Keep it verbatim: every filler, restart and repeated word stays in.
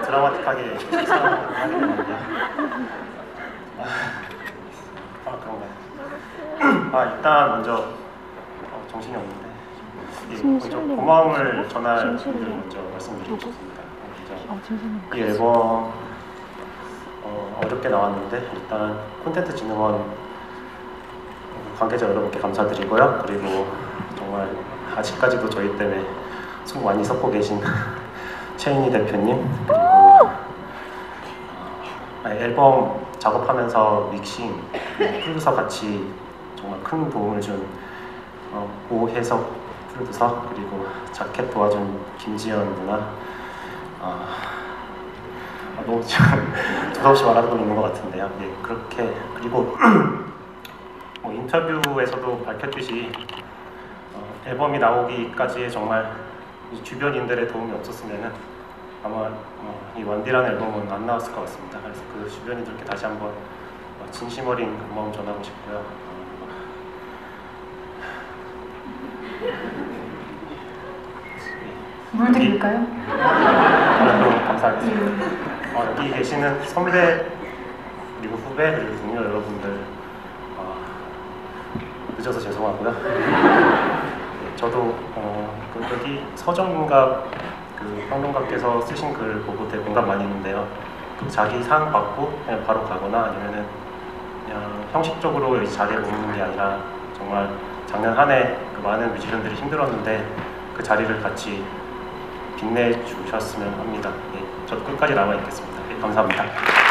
드라마틱하게 실수하는 하게 되는데 아, 아 그런가요? 아 일단 먼저 어, 정신이 없는데 예, 먼저 고마움을 전할 일을 먼저 말씀드리고 싶습니다. 이 앨범 어, 어렵게 나왔는데 일단 콘텐츠진흥원 관계자 여러분께 감사드리고요. 그리고 정말 아직까지도 저희 때문에 속 많이 섞고 계신 최인희 대표님, 그리고 어, 앨범 작업하면서 믹싱, 프로듀서 같이 정말 큰 도움을 준 어, 오혜석 프로듀서, 그리고 자켓 도와준 김지연 누나, 어, 아, 너무 지금 두서없이 말하고 있는 것 같은데요. 예, 그렇게 그리고 뭐 인터뷰에서도 밝혔듯이 어, 앨범이 나오기까지의 정말 주변인들의 도움이 없었으면 아마 어, 이 원디라는 앨범은 안 나왔을 것 같습니다. 그래서 그 주변인들께 다시 한번 어, 진심 어린 고마움 전하고 싶고요. 어, 물 드릴까요? 네, 감사하겠습니다. 어, 여기 계시는 선배 그리고 후배 그리고 동료 여러분들 어, 늦어서 죄송하고요. 네, 저도 어, 그 여기 서정문갑 그 평론가께서 쓰신 글 보고 되게 공감 많이 했는데요. 그 자기 상 받고 그냥 바로 가거나 아니면은 그냥 형식적으로 이 자리에 오는 게 아니라 정말 작년 한 해 그 많은 뮤지션들이 힘들었는데 그 자리를 같이 빛내주셨으면 합니다. 네, 저도 끝까지 남아있겠습니다. 네, 감사합니다.